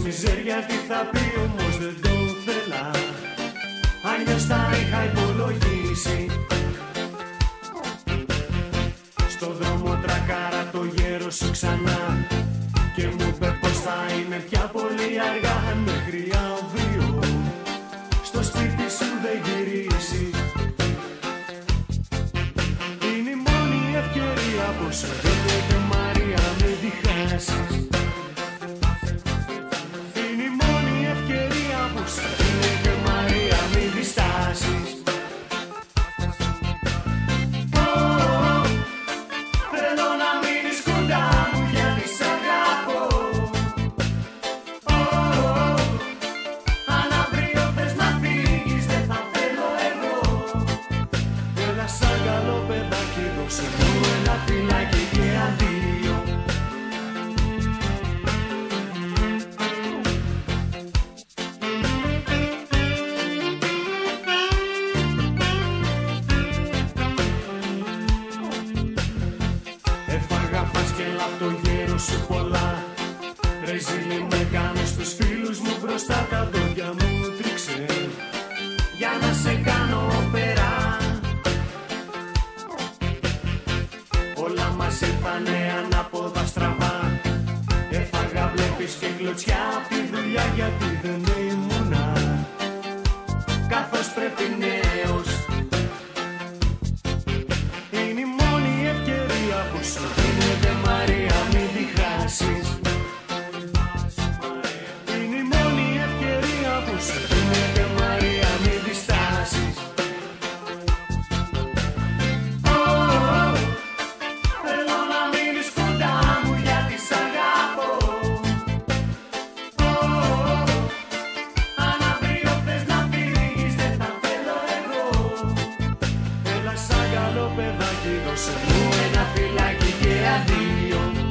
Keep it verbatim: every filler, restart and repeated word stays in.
μιζέρια τι θα πει, όμως δεν το θέλα. Αν μιας τα είχα υπολογίσει. Στο δρόμο τρακάρα το γέρο σου ξανά και μου είπε πως θα είναι πια πολύ αργά. Μέχρι αύριο στο σπίτι σου δεν γυρίσει. Είναι η μόνη ευκαιρία που σου δίνει και Μαρία με διχάσεις. Είναι η μόνη ευκαιρία που σου δίνει και Μαρία με διστάσεις. Θέλω να μείνεις κοντά μου γιατί σ' αγαπώ. Αν αύριο θες να φύγεις δεν θα θέλω εγώ. Έλα σαν καλό παιδάκι δώσε μου ένα φυλάκι και αδείο. Έφαγα φάσκελα απ' το γέρο σου πολλά. Ρεζίλι με κάνεις στους φίλους μου μπροστά, τα δόντια μου τρίξε για να σε κάνω πέρα. Όλα μας ήρθανε ανάποδα στραβά. Έφαγα βλέπεις και κλωτσιά απ' τη δουλειά γιατί δεν ήμουνα καθώς πρέπει νέος. Είναι η μόνη ευκαιρία που σου δίνεται Μαρία μην διχάσεις. Είναι η μόνη ευκαιρία που σου δίνεται Μαρία μην διστάσεις. Θέλω να μείνεις κοντά μου γιατί σ' αγαπώ. Αν αύριο θες να φύγεις δεν θα θέλω εγώ. Έλα σαν καλό παιδάκι δώσε μου ένα φυλάκι και αδείο.